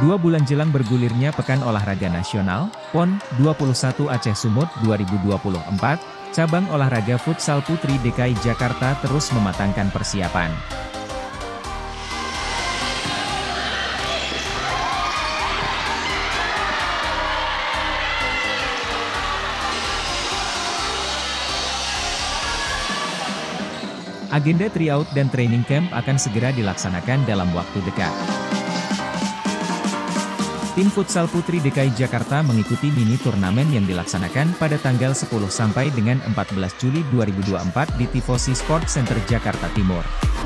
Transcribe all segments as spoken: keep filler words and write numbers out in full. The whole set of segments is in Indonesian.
Dua bulan jelang bergulirnya Pekan Olahraga Nasional, PON dua puluh satu Aceh Sumut dua ribu dua puluh empat, cabang olahraga futsal putri D K I Jakarta terus mematangkan persiapan. Agenda tryout dan training camp akan segera dilaksanakan dalam waktu dekat. Tim futsal putri D K I Jakarta mengikuti mini turnamen yang dilaksanakan pada tanggal sepuluh sampai dengan empat belas Juli dua ribu dua puluh empat di Tifosi Sport Center Jakarta Timur.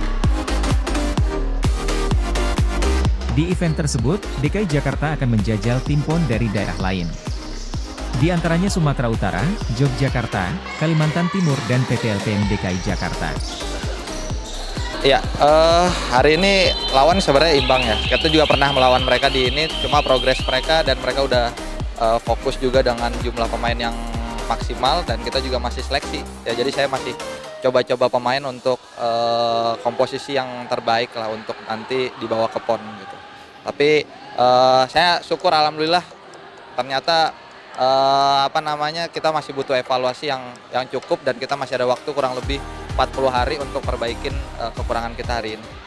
Di event tersebut, D K I Jakarta akan menjajal tim PON dari daerah lain. Di antaranya Sumatera Utara, Yogyakarta, Kalimantan Timur, dan P T L P M D K I Jakarta. Ya, uh, hari ini lawan sebenarnya imbang ya. Kita juga pernah melawan mereka di ini, cuma progres mereka dan mereka udah uh, fokus juga dengan jumlah pemain yang maksimal dan kita juga masih seleksi. Ya, jadi saya masih coba-coba pemain untuk uh, komposisi yang terbaik lah untuk nanti dibawa ke PON gitu. Tapi uh, saya syukur alhamdulillah ternyata uh, apa namanya kita masih butuh evaluasi yang yang cukup dan kita masih ada waktu kurang lebih empat puluh hari untuk perbaikin uh, kekurangan kita hari ini.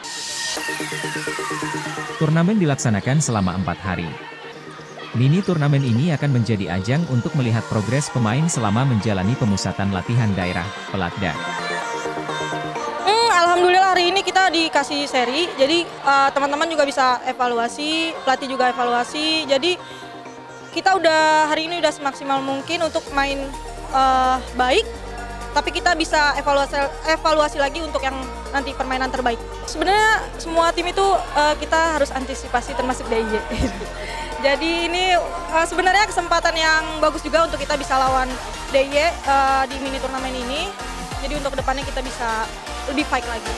Turnamen dilaksanakan selama empat hari. Mini turnamen ini akan menjadi ajang untuk melihat progres pemain selama menjalani pemusatan latihan daerah, Pelatda. Hmm, Alhamdulillah hari ini kita dikasih seri, jadi teman-teman uh, juga bisa evaluasi, pelatih juga evaluasi, jadi kita udah hari ini udah semaksimal mungkin untuk main uh, baik. Tapi kita bisa evaluasi evaluasi lagi untuk yang nanti permainan terbaik. Sebenarnya semua tim itu uh, kita harus antisipasi termasuk D I Y. Jadi ini uh, sebenarnya kesempatan yang bagus juga untuk kita bisa lawan D I Y uh, di mini turnamen ini. Jadi untuk kedepannya kita bisa lebih fight lagi.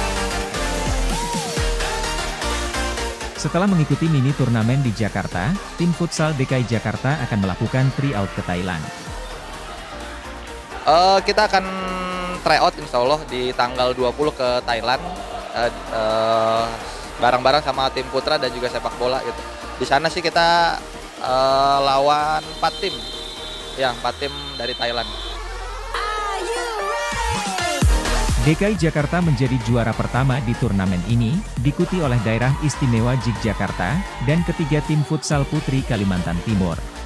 Setelah mengikuti mini turnamen di Jakarta, tim futsal D K I Jakarta akan melakukan tryout ke Thailand. Uh, kita akan tryout insya Allah di tanggal dua puluh ke Thailand bareng-bareng uh, uh, sama tim putra dan juga sepak bola gitu. Di sana sih kita uh, lawan empat tim, ya empat tim dari Thailand. D K I Jakarta menjadi juara pertama di turnamen ini, diikuti oleh Daerah Istimewa Yogyakarta, dan ketiga tim futsal putri Kalimantan Timur.